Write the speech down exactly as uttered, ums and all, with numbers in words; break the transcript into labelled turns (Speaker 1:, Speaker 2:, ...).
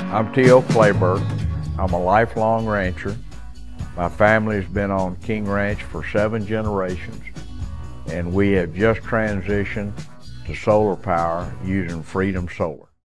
Speaker 1: I'm Tio Kleberg. I'm a lifelong rancher. My family's been on King Ranch for seven generations, and we have just transitioned to solar power using Freedom Solar.